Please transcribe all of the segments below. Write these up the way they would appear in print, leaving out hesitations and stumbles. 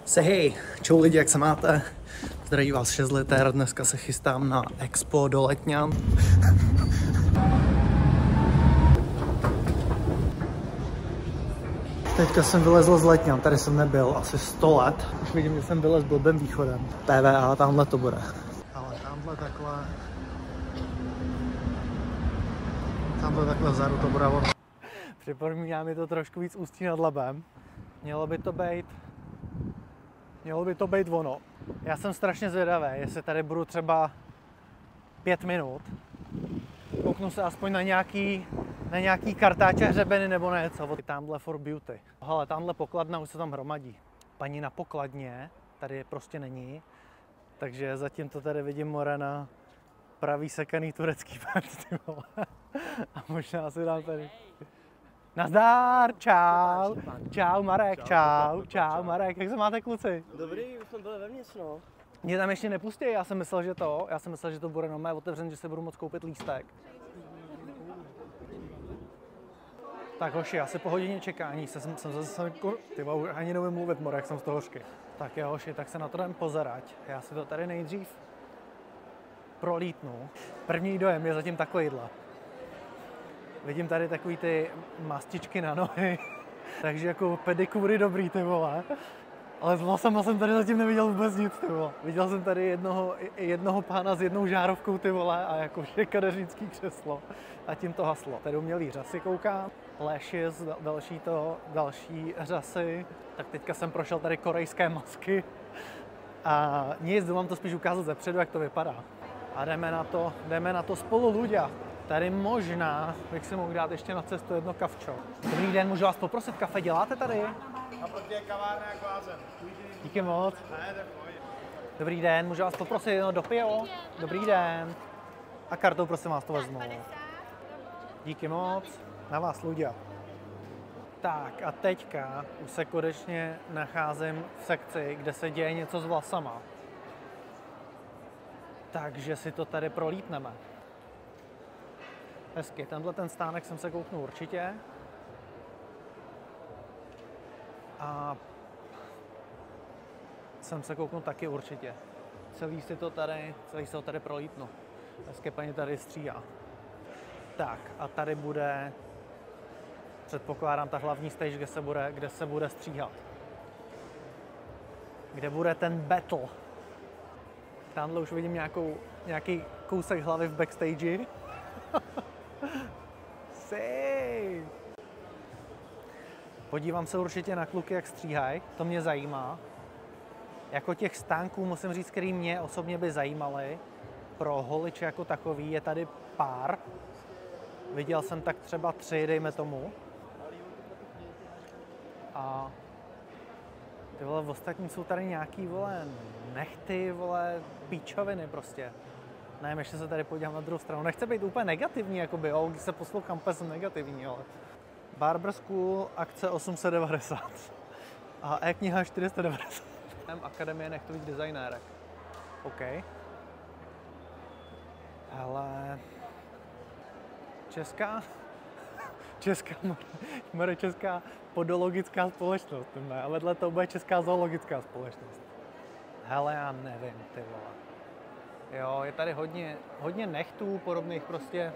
Hej, čau lidi, jak se máte? Zdraví vás 6 liter, dneska se chystám na Expo do Letňan. Teďka jsem vylezl z Letňan, tady jsem nebyl asi 100 let. Už vidím, že jsem vylez blbým východem. PVA, tamhle to bude. Ale tamhle vzadu to bude ono. Připomíná mi to trošku víc Ústí nad Labem. Mělo by to být ono. Já jsem strašně zvědavý, jestli tady budu třeba 5 minut. Kouknu se aspoň na nějaký kartáče hřebeny nebo něco. Tamhle for beauty. Hele, tamhle pokladna už se tam hromadí. Paní na pokladně tady prostě není. Takže zatím to tady vidím more na pravý sekaný turecký pert, ty vole. A možná si dám tady. Nazdar, čau, čau Marek, čau Marek, jak se máte kluci? Dobrý, už jsme byli vevnitř, no. Mě tam ještě nepustí, já jsem myslel, že to bude normálně otevřené, že se budu moct koupit lístek. Tak hoši, asi po hodině čekání jsem zase, tyba, už ani nevím mluvit, more, jak jsem z toho hořky. Tak jo hoši, tak se na to jdem pozerať. Já si to tady nejdřív prolítnu. První dojem je zatím takovýhle. Vidím tady takový ty mastičky na nohy, takže jako pedikury dobrý, ty vole. Ale s vlasama jsem tady zatím neviděl vůbec nic, ty vole. Viděl jsem tady jednoho pána s jednou žárovkou, ty vole, a jako kadeřnický křeslo. A tím to haslo. Tady umělý řasy koukám, lashes, další řasy. Tak teďka jsem prošel tady korejské masky. A nic, jdu vám to spíš ukázat zepředu, jak to vypadá. A jdeme na to spolu, ľudia. Tady možná bych si mohl dát ještě na cestu jedno kavčo. Dobrý den, můžu vás poprosit, kafe děláte tady? Naproti je kavárna jak vázen. Díky moc. Ne, to je pojď. Dobrý den, můžu vás poprosit jedno do pivo? Dobrý den. A kartou prosím vás to vezmu. Díky moc. Na vás, ľudia. Tak a teďka už se konečně nacházím v sekci, kde se děje něco s vlasama. Takže si to tady prolítneme. Hezky, tenhle ten stánek jsem se kouknul určitě. A jsem se kouknul taky určitě. Celý se to tady prolítnu. Hezky paní tady stříhá. Tak a tady bude, předpokládám, ta hlavní stage, kde se bude stříhat. Kde bude ten battle. Tamhle už vidím nějaký kousek hlavy v backstage. Podívám se určitě na kluky, jak stříhají, to mě zajímá. Jako těch stánků, musím říct, který mě osobně by zajímaly, pro holiče jako takový je tady pár. Viděl jsem tak třeba 3, dejme tomu. A ty vole, v ostatní jsou tady nějaký, vole, nechty, vole, píčoviny prostě. Nevím, ještě se tady podívám na druhou stranu. Nechce být úplně negativní, jakoby, jo, když se poslouchám, jsem negativní, ale. Barber School, akce 890 a e-kniha 490. Akademie nechtových designérek. OK. Ale česká podologická společnost, ne? A vedle toho bude česká zoologická společnost. Hele, já nevím, ty vole. Jo, je tady hodně nechtů, podobných prostě,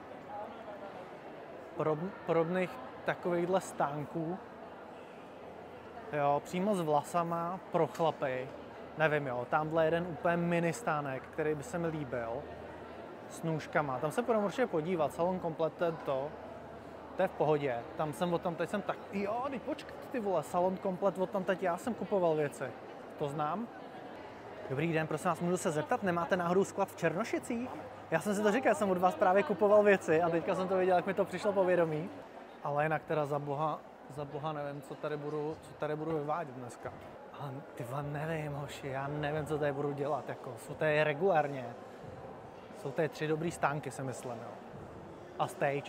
podobných takovýchhle stánků. Jo, přímo s vlasama pro chlapy. Nevím, jo, tamhle jeden úplně mini stánek, který by se mi líbil. S nůžkama. Tam se budeme určitě podívat, salon komplet, to je v pohodě. Teď jsem tak, jo, teď počkej, ty vole, salon komplet, teď já jsem kupoval věci. To znám. Dobrý den, prosím vás, můžu se zeptat, nemáte náhodou sklad v Černošicích? Já jsem si to říkal, jsem od vás právě kupoval věci a teďka jsem to viděl, jak mi to přišlo povědomí. Ale jinak teda za boha nevím, co tady budu vyvádět dneska. Ale ty vole, nevím, hoši, já nevím, co tady budu dělat, jako, jsou tady regulárně. Jsou tady 3 dobrý stánky, si myslím, jo. A stage.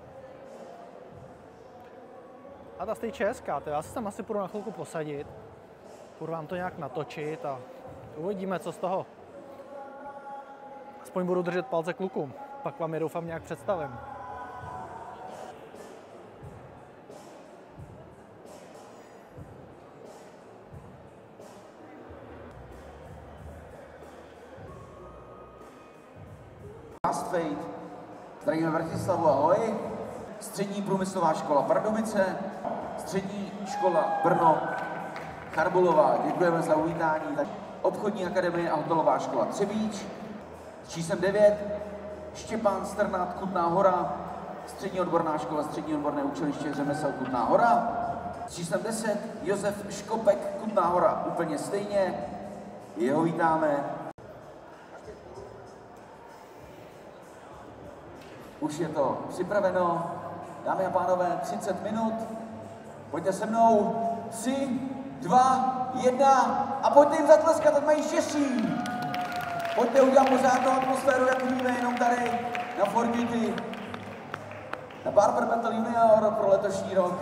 A ta stage je hezká, já se tam asi půjdu na chvilku posadit. Půjdu vám to nějak natočit a uvidíme, co z toho. Aspoň budu držet palce klukům, pak vám je doufám nějak představím. Fade. Zdravíme Vratislavu, ahoj. Střední průmyslová škola Pardubice, střední škola Brno, Charbulová, děkujeme za uvítání. Obchodní akademie a hotelová škola Třebíč, s číslem 9, Štěpán Strnad, Kutná Hora, střední odborná škola, střední odborné učiliště řemesel Kutná Hora, s číslem 10, Josef Škopek, Kutná Hora, úplně stejně, jeho vítáme. Už je to připraveno, dámy a pánové, 30 minut, pojďte se mnou, 3, 2, 1 a pojďte jim zatleskat, ať mají štěstí. Pojďte udělat pořádnou atmosféru, jak umíme jenom tady na Forgity, na Barber Battle Junior pro letošní rok.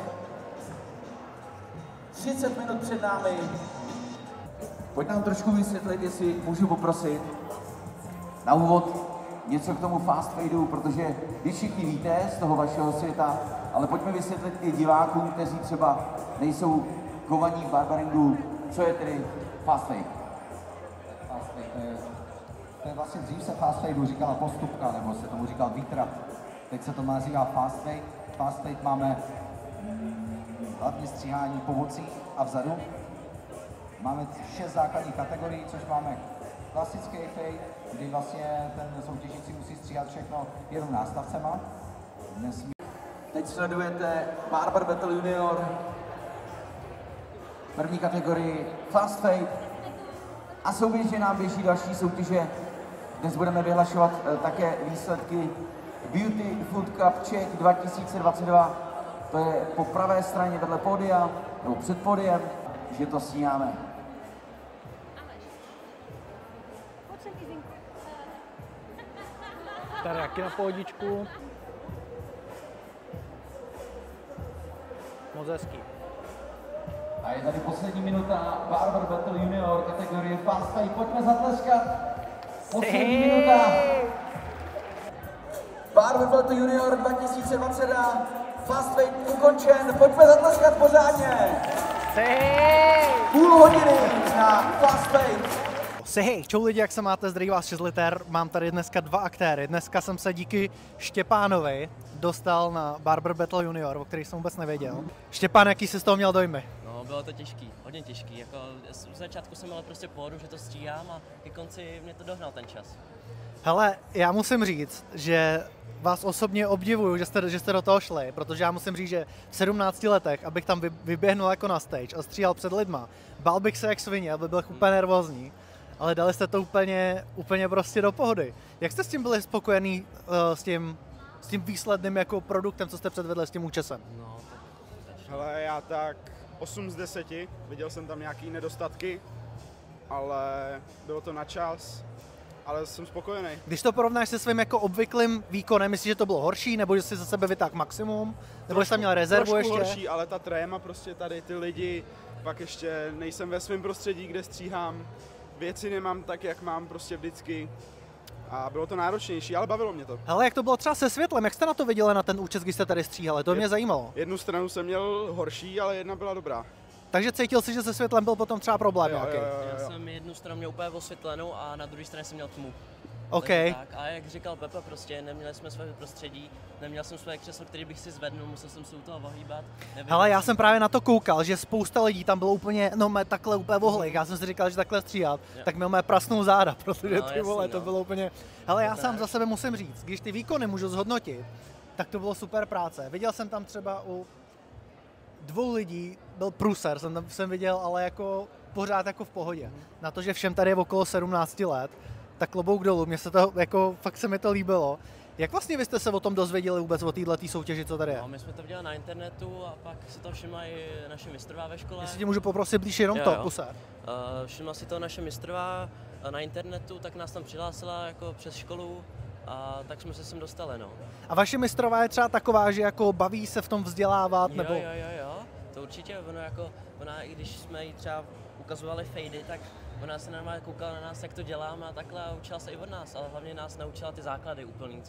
30 minut před námi. Pojď nám trošku vysvětlit, jestli můžu poprosit na úvod něco k tomu fast fadeu, protože vy všichni víte z toho vašeho světa, ale pojďme vysvětlit i divákům, kteří třeba nejsou kovaní v barberingu, co je tedy fast fade. Fast fade, to je vlastně dřív se fast fadeu říkala postupka, nebo se tomu říkal výtrap. Teď se to nazývá fast fade. Fast fade máme hlavně stříhání po bocích a vzadu. Máme 6 základních kategorií, což máme klasický fade, kdy vlastně ten soutěžící musí stříhat všechno jenom nástavcema. Teď sledujete Barber Battle Junior, první kategorii Fast Fade a souběžně nám běží další soutěže. Dnes budeme vyhlašovat také výsledky Beauty Food Cup Czech 2022. To je po pravé straně vedle pódia, nebo před pódiem, že to stíháme. Tady jaký na pohodičku. Moc hezký. A je tady poslední minuta Barber Battle Junior kategorie Fast Fade. Pojďme zatleskat. Poslední minuta. Barber Battle Junior 2022. Fast Fade ukončen. Pojďme zatleskat pořádně. Půl hodiny na Fast Fade. Hej, čau lidi, jak se máte, zdraví vás 6 liter, mám tady dneska 2 aktéry. Dneska jsem se díky Štěpánovi dostal na Barber Battle Junior, o který jsem vůbec nevěděl. Štěpán, jaký jsi z toho měl dojmy? No, bylo to těžký, hodně těžký. Jako, v začátku jsem měl prostě pohodu, že to stříhám a ke konci mě to dohnal ten čas. Hele, já musím říct, že vás osobně obdivuju, že jste do toho šli, protože já musím říct, že v 17 letech, abych tam vyběhnul jako na stage a stříhal před lidma, bál bych se jak svině, aby byl úplně nervózní. Ale dali jste to úplně prostě do pohody. Jak jste s tím byli spokojený s tím výsledným jako produktem, co jste předvedli s tím účesem? No, Hele, já tak 8 z 10, viděl jsem tam nějaký nedostatky, ale bylo to na čas, ale jsem spokojený. Když to porovnáš se svým jako obvyklým výkonem, myslíš, že to bylo horší, nebo že jsi za sebe vytáhl maximum, nebo že jsi tam měl rezervu ještě? Horší, ale ta tréma prostě tady, ty lidi, pak ještě nejsem ve svém prostředí, kde stříhám, věci nemám tak, jak mám prostě vždycky a bylo to náročnější, ale bavilo mě to. Hele, jak to bylo třeba se světlem, jak jste na to viděli na ten účes, když jste tady stříhali, to mě zajímalo. Jednu stranu jsem měl horší, ale jedna byla dobrá. Takže cítil jsi, že se světlem byl potom třeba problém nějaký? Já jsem jednu stranu měl úplně osvětlenou a na druhé straně jsem měl tmu. OK. Tak. A jak říkal Pepa, prostě neměli jsme své prostředí, neměl jsem své křeslo, který bych si zvednul, musel jsem se u toho ohýbat. Hele, já jsem právě na to koukal, že spousta lidí tam bylo úplně, takhle úplně vohlejch. Já jsem si říkal, že takhle stříhat, tak měl mé prasnou záda, protože ty vole, to bylo úplně... Hele, já sám za sebe musím říct, když ty výkony můžu zhodnotit, tak to bylo super práce. Viděl jsem tam třeba u 2 lidí, byl průser, jsem viděl, ale jako pořád jako v pohodě. Na to, že všem tady je okolo 17 let, tak klobouk dolů, mně se to, jako fakt se mi to líbilo. Jak vlastně vy jste se o tom dozvěděli vůbec o této soutěži, co tady je? No, my jsme to viděli na internetu a pak si to všimla i naše mistrová ve škole. Jestli tě můžu poprosit blíž jenom to, puser. Všimla si to naše mistrová na internetu, tak nás tam přihlásila jako přes školu a tak jsme se sem dostali, no. A vaše mistrová je třeba taková, že jako baví se v tom vzdělávat, nebo? Jo, to určitě, ona i když jsme jí třeba ukazovali fejdy, tak ona se normálně koukala na nás, jak to děláme a takhle a učila se i od nás, ale hlavně nás naučila ty základy úplný, což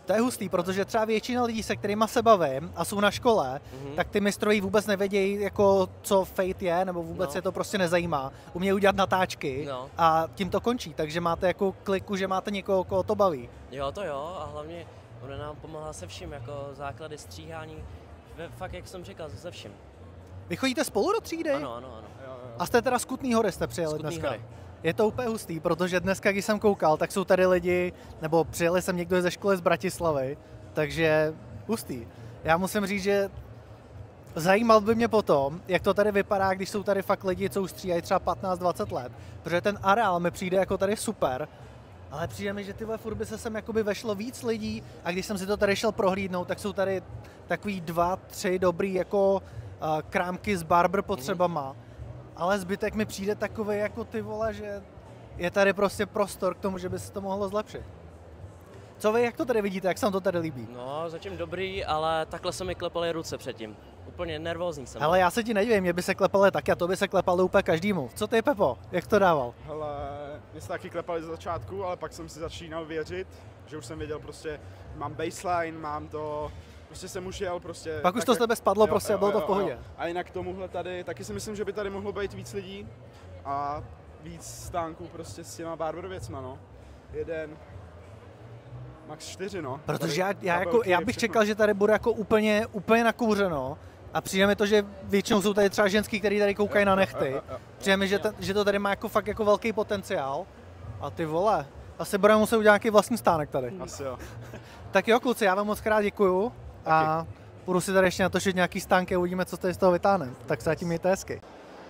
To je hustý, protože třeba většina lidí, se kterými se bavím a jsou na škole, tak ty mistroví vůbec nevědějí, jako, co Fate je, nebo vůbec je to prostě nezajímá. Umějí udělat natáčky a tím to končí, takže máte jako kliku, že máte někoho, koho to baví. Jo, to jo, a hlavně ona nám pomáhá se vším, jako základy stříhání, fakt jak jsem říkal, se vším. Vy chodíte spolu do třídy? Ano. A jste teda z Kutný Hory jste přijeli Kutný dneska? Hory. Je to úplně hustý, protože dneska, když jsem koukal, tak jsou tady lidi, nebo přijeli jsem někdo ze školy z Bratislavy, takže hustý. Já musím říct, že zajímal by mě potom, jak to tady vypadá, když jsou tady fakt lidi, co už stříhají třeba 15-20 let, protože ten areál mi přijde jako tady super, ale přijde mi, že tyhle furt by se sem jakoby vešlo víc lidí a když jsem si to tady šel prohlídnout, tak jsou tady takový 2-3 dobrý jako krámky s barber potřebama. Ale zbytek mi přijde takový jako ty vole, že je tady prostě prostor k tomu, že by se to mohlo zlepšit. Co vy, jak to tady vidíte, jak se vám to tady líbí? No, zatím dobrý, ale takhle se mi klepaly ruce předtím. Úplně nervózní jsem. Ale já se ti nedivím, mě by se klepaly taky a to by se klepalo úplně každému. Co ty, Pepo, jak to dával? Hele, mě se taky klepali ze začátku, ale pak jsem si začínal věřit, že už jsem věděl prostě, mám baseline, mám to, prostě jsem už jel prostě. Pak už to z tebe spadlo prostě a bylo to v pohodě. A jinak k tomuhle tady, taky si myslím, že by tady mohlo být víc lidí a víc stánků prostě s těma barber věcma, no. Jeden, max 4, no. Protože Tady já bych čekal, že tady bude jako úplně nakouřeno a přijde mi to, že většinou jsou tady třeba ženský, který tady koukají na nechty. Přijde mi, že to tady má jako fakt jako velký potenciál. A ty vole, asi budeme muset udělat nějaký vlastní stánek tady. Asi jo. Tak jo, kluci, já vám moc krát děkuju a půjdu si tady ještě natočit nějaký stánky a uvidíme, co tady z toho vytáhneme. Tak se zatím mějte hezky.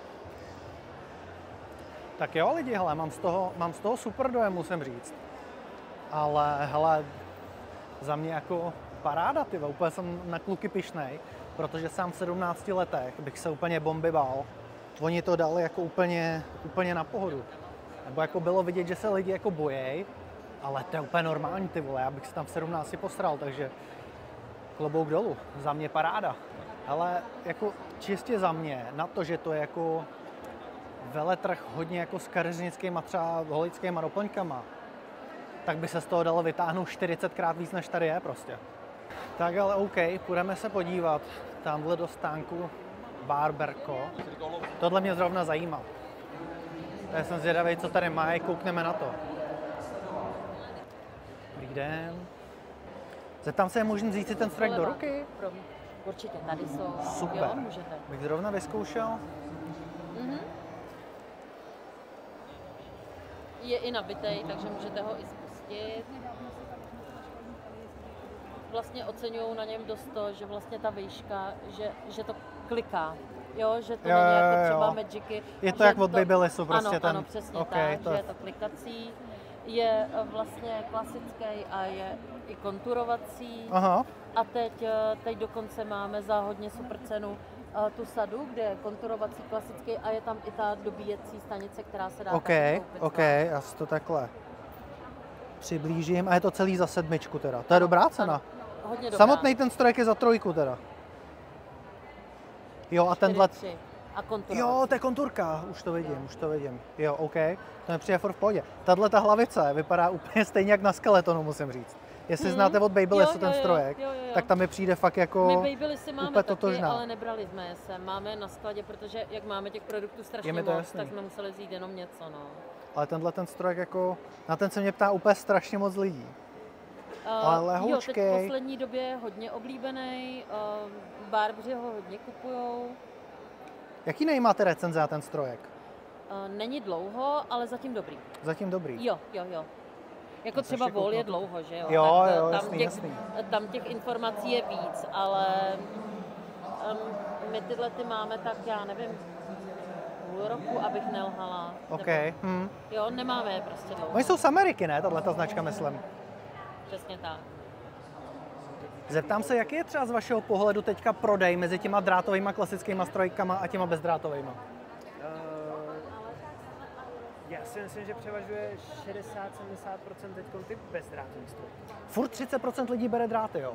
Tak jo lidi, hele, mám z toho super dojem, musím říct. Ale hele, za mě jako paráda, ty úplně jsem na kluky pyšnej, protože sám v 17 letech bych se úplně bomby bál. Oni to dali jako úplně na pohodu. Nebo jako bylo vidět, že se lidi jako bojejí, ale to je úplně normální, ty vole, já bych se tam v 17 posral, takže klobouk dolů, za mě paráda. Ale jako čistě za mě, na to, že to je jako veletrh hodně jako s kadeřnickýma třeba holickýma doplňkama, tak by se z toho dalo vytáhnout 40krát víc, než tady je prostě. Tak ale OK, půjdeme se podívat tamhle do stánku Barberko. Tohle mě zrovna zajímá. Já jsem zvědavý, co tady má, koukneme na to. Dobrý den. Zeptám se, je možný vzít si ten strojek do ruky? Určitě, tady jsou. Super. Jo, můžete. Bych zrovna vyzkoušel. Je i nabitej, takže můžete ho i spustit. Vlastně oceňují na něm dost to, že vlastně ta výška, že to kliká. Jo, že to není jako třeba Magicy. Je to jak od Babylissu prostě ten. Ano, přesně tak, že je to klikací. Je vlastně klasický a je i konturovací. Aha. A teď dokonce máme za hodně super cenu tu sadu, kde je konturovací klasický a je tam i ta dobíjecí stanice, která se dá taky koupit. OK, já si to takhle přiblížím. A je to celý za 7 teda. To je dobrá cena. Ano, hodně dobrá. Samotný ten strojek je za 3 teda. Jo, a tenhle... 4-3. A konturovací. Jo, to je konturka, už to vidím. Jo, OK, to mi přijde furt v pohodě. Tahle ta hlavice vypadá úplně stejně jak na Skeletonu, musím říct. Jestli znáte od Babylissu ten strojek, tak tam mi přijde fakt jako My Babylissy máme taky, totožná. ale nebrali jsme je sem. Máme je na skladě, protože jak máme těch produktů strašně moc, jasný. tak jsme museli vzít jenom něco. No. Ale tenhle ten strojek jako, na ten se mě ptá úplně strašně moc lidí. Ale lehoučkej. Jo, teď v poslední době je hodně oblíbený, barbři ho hodně kupujou. Jaký nejímáte recenze na ten strojek? Není dlouho, ale zatím dobrý. Zatím dobrý. Jo. Jako třeba vol je dlouho, že jo? Jo, Tak, jasný. Tam těch informací je víc, ale my tyhle ty máme tak, já nevím, půl roku, abych nelhala. OK. Jo, nemáme je prostě dlouho. Oni jsou z Ameriky, ne? Tato značka, myslím. Přesně tak. Zeptám se, jaký je třeba z vašeho pohledu teďka prodej mezi těma drátovými klasickými strojkama a těma bezdrátovými? Já si myslím, že převažuje 60-70% teď ty bezdrátový strojky. Furt 30% lidí bere dráty, jo?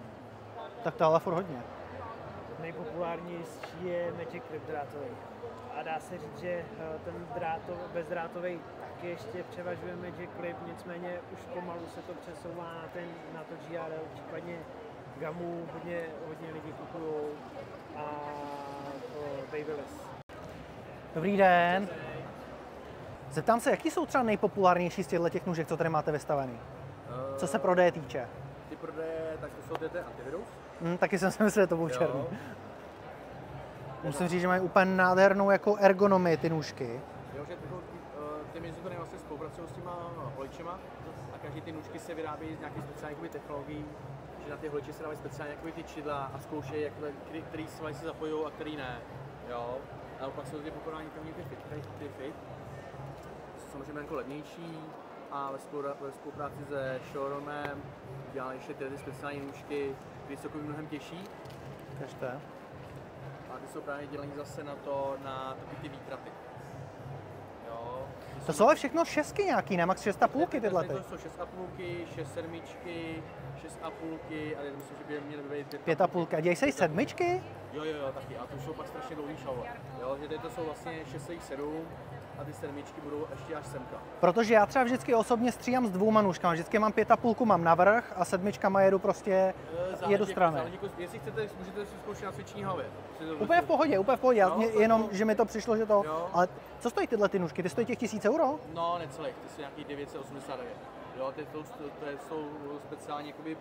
Tak to ale furt hodně. Nejpopulárnější je Magic Clip drátový. A dá se říct, že ten bezdrátový taky ještě převažuje Magic Clip, nicméně už pomalu se to přesouvá na to GRL, případně Gamu, hodně lidí kupují a to Babyliss. Dobrý den. Zeptám se, jaký jsou třeba nejpopulárnější z těch nůžek, co tady máte vystavený? Co se prodeje týče? Ty prodeje, tak to jsou ten antivirus. Taky jsem si myslel, že to budou černý. Musím říct, že mají úplně nádhernou jako ergonomii ty nůžky. Jo, že ty Mizutany vlastně spolupracují s těma holičema a každý ty nůžky se vyrábí z nějakých speciálních technologií, že na ty holiče se dávají speciálně ty čidla a zkoušejí, který svaly se zapojují a který ne. Jo. A pak jsou ty populární ty fit, samozřejmě jako levnější a ve spolupráci se showroomem dělali ještě ty speciální nůžky, které jsou mnohem těžší. Kažte. A ty jsou právě dělaný zase na taky ty výtraty. Jo. To jsou ale všechno šestky nějaký, ne? Max 6,5 tyhle ty. To jsou 6,5, 6,7, 6,5 a já myslím, že by měly být 5,5. Dějí se i sedmičky? Jo, taky. A to jsou pak strašně dlouhý šalva. Jo, že to jsou vlastně 6,7 a ty sedmičky budou ještě až semka. Protože já třeba vždycky osobně stříhám s dvouma nůžkama. Vždycky mám 5,5 mám navrch a sedmičkama jedu prostě jedu strany. Jestli chcete, můžete si zkoušet na cvičení hlavě. Úplně v pohodě. Jo, jenom, že mi to přišlo, že to... Jo. Ale co stojí tyhle ty nůžky? Ty stojí těch 1000 euro? No, necelých, ty jsou nějaký 989. Jo, ty jsou speciálně jakoby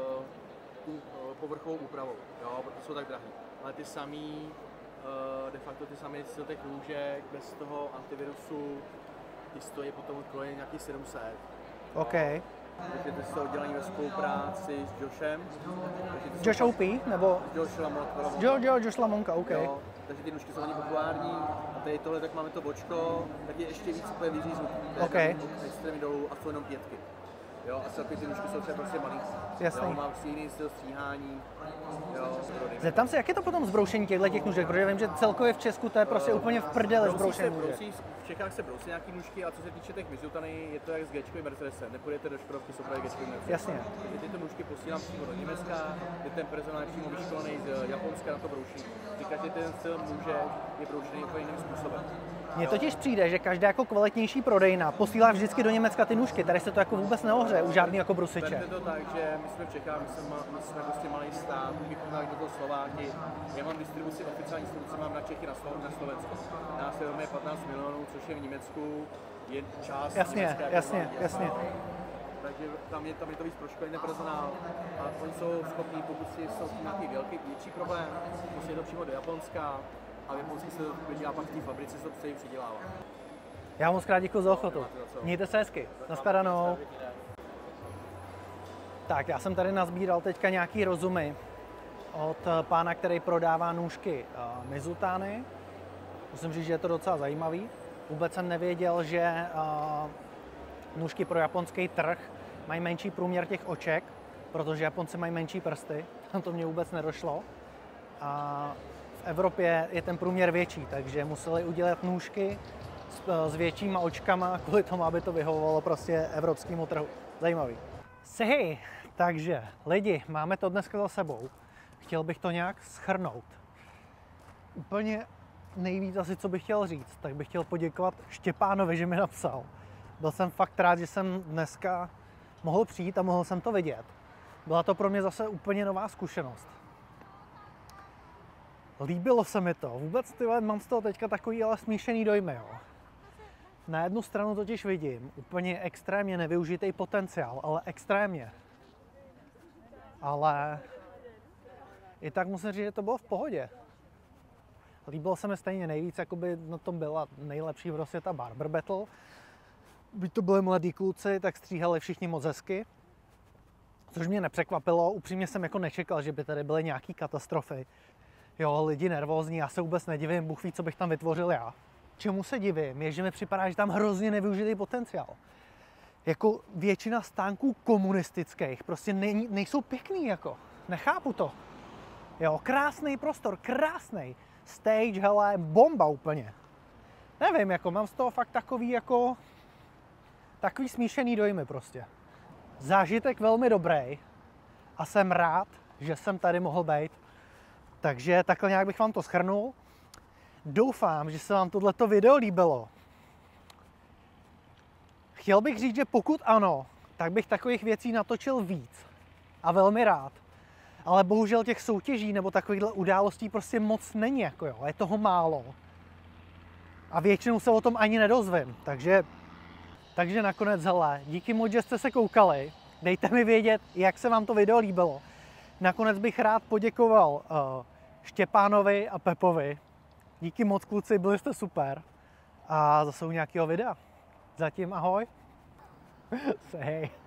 povrchovou úpravou, jo, protože jsou tak drahý. Ale ty samý, de facto ty samé těch nůžek bez toho antivirusu, ty stojí potom kolem nějaký 700. OK. Takže ty jsou dělaný ve spolupráci s Joshem. Josh OP, nebo? Josh Lamonka. Josh Lamonka, OK. Jo, takže ty nůžky jsou hodně populární a tady tohle, tak máme to bočko, tak je ještě víc úplně vyříznutý. OK. Extrémně dolů a jsou jenom 5. Jo, a celkově ty nůžky jsou třeba prostě malý. Jasný. Jo, mám jiný styl stříhání. Jo, Zeptám se, jak je to potom zbroušení těch nůžek, protože vím, že celkově v Česku to je prostě úplně v prdele zbroušení nůžek. V Čechách se brousí nějaký nůžky a co se týče těch Mizutany, je to jak s G-čkovým Mercedesem. Nepůjdete do Škodovky, jsou právě G-čkovým Mercedes. Jasně. Takže tyto nůžky posílám přímo do Německa, je ten personál přímo vyškolený z Japonska na to broušení. Říká, že ten styl může je broušený úplně jiným způsobem. Mně totiž přijde, že každá jako kvalitnější prodejna posílá vždycky do Německa ty nůžky, tady se to jako vůbec neohře u žádný jako brusiče. Berte to tak, že my jsme v Čechách, my jsme prostě malý stát, bychom dali do toho Slováky. Já mám distribuci, oficiální distribuci mám na Čechy, na Slovensko. Nás je 15 milionů, což je v Německu, je část Jasně. Takže tam je to víc proškolený personál a oni jsou schopní, pokud jsou nějaký větší problém, musí jít přímo do Japonska a v Japonsku se to vydělá pak v té fabrice, se to celý přidělává. Já moc krát děkuji za ochotu. Mějte se hezky. Nashledanou. Tak, já jsem tady nazbíral teďka nějaký rozumy od pána, který prodává nůžky Mizutany. Musím říct, že je to docela zajímavý. Vůbec jsem nevěděl, že nůžky pro japonský trh mají menší průměr těch oček, protože Japonci mají menší prsty. To mě vůbec nedošlo. A v Evropě je ten průměr větší, takže museli udělat nůžky s většíma očkama kvůli tomu, aby to vyhovovalo prostě evropskému trhu. Zajímavý. Hej, takže lidi, máme to dneska za sebou. Chtěl bych to nějak shrnout. Úplně nejvíc asi, co bych chtěl říct, tak bych chtěl poděkovat Štěpánovi, že mi napsal. Byl jsem fakt rád, že jsem dneska mohl přijít a mohl jsem to vidět. Byla to pro mě zase úplně nová zkušenost. Líbilo se mi to. Vůbec mám z toho teďka takový ale smíšený dojmy. Jo. Na jednu stranu totiž vidím úplně extrémně nevyužitý potenciál, ale extrémně. Ale i tak musím říct, že to bylo v pohodě. Líbilo se mi stejně nejvíc, jakoby na tom byla nejlepší prostě ta Barber Battle. Byť to byli mladí kluci, tak stříhali všichni moc hezky. Což mě nepřekvapilo, upřímně jsem jako nečekal, že by tady byly nějaký katastrofy. Jo, lidi nervózní, já se vůbec nedivím, Bůh ví, co bych tam vytvořil já. Čemu se divím, je, že mi připadá, že tam hrozně nevyužitý potenciál. Jako většina stánků komunistických prostě nejsou pěkný, jako. Nechápu to. Jo, krásný prostor, krásný. Stage, hele, bomba úplně. Nevím, jako mám z toho fakt takový smíšený dojmy prostě. Zážitek velmi dobrý a jsem rád, že jsem tady mohl být. Takže takhle nějak bych vám to shrnul. Doufám, že se vám tohleto video líbilo. Chtěl bych říct, že pokud ano, tak bych takových věcí natočil víc. A velmi rád. Ale bohužel těch soutěží nebo takovýchhle událostí prostě moc není, jako jo. Je toho málo. A většinou se o tom ani nedozvím. Takže nakonec, hele, díky moc, že jste se koukali. Dejte mi vědět, jak se vám to video líbilo. Nakonec bych rád poděkoval Štěpánovi a Pepovi. Díky moc, kluci, byli jste super. A zase u nějakého videa. Zatím ahoj. Say hey.